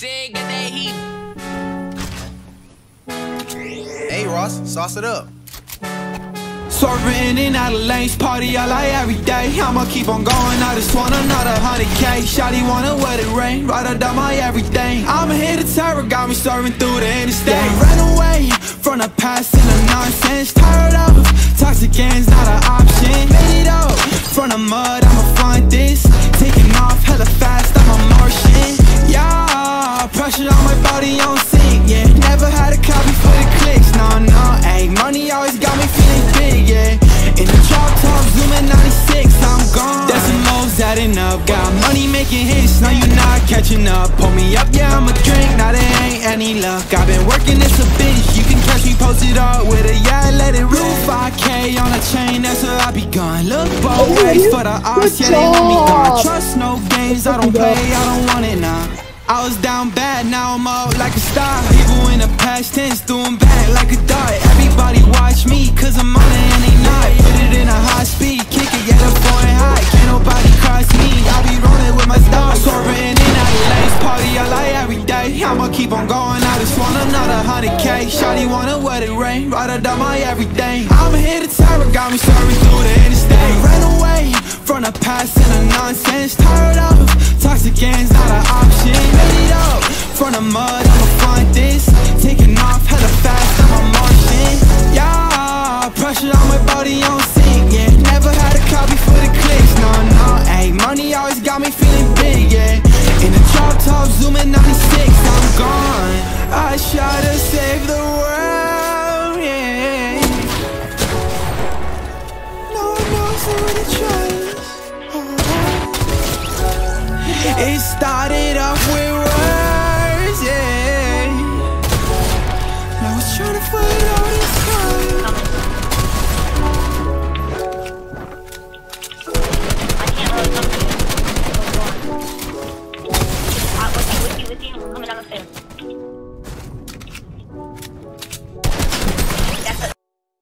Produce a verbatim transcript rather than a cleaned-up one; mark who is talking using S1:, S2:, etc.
S1: said, got that heat.
S2: Hey Ross, sauce it up.
S3: Swerving in out of lanes, party all like every day. I'ma keep on going, I just want another hundred K. Shawty wanna wet it rain, right out my everything. I'ma hit the terror, got me serving through the interstate. Ran away from the past and the nonsense. Tired of toxic ends, not an option. Made it up from the mud, I'ma find this. Taking off hella fast, I'm a Martian. Yeah, pressure on my body on sync, yeah. Never had a copy for the clicks, no, no. Ayy, money always got me feeling big, yeah. In the drop top, zooming ninety-six, I'm gone. Decimals adding up, got money making hits, now you not catching up. Pull me up, yeah, I'ma drink, now there ain't any luck. I've been working this a bitch, you can catch me posted up with a yeah, let it rule. Five K on a chain, that's where I be gone. Look both ways for the odds, yeah, they want me gone. Trust no games, I don't play, I don't want it now. I was down bad, now I'm up like a star. People in the past tense doing bad like a dart. Everybody watch me, cause I'm on it and they not. Put it in a high speed, kick it, yeah, the point high. Can't nobody cross me, I be rolling with my stars. Swerving in out of lanes, party I like every day. I'ma keep on going, I just want another hundred K. Shawty wanna wet it rain, right out my everything. I'ma hit the terror, got me serving through the interstate. Ran away from the past and the nonsense. Tired of toxic ends, not an option. Made it up from the mud, I'ma find this. Taking off hella fast, I'm a Martian. Yeah, pressure on my body on sync, yeah. Never had a copy for the clicks, no, no. Ayy, money always got me feeling big, yeah. In the drop top, zooming ninety-six, I'm gone. I try to save the world, yeah. No one knows who to trust. It started off with words, yeah. Now it's trying to fight all this time.
S4: I can't really come to you. With you, with you, with you. I'm coming down the stairs.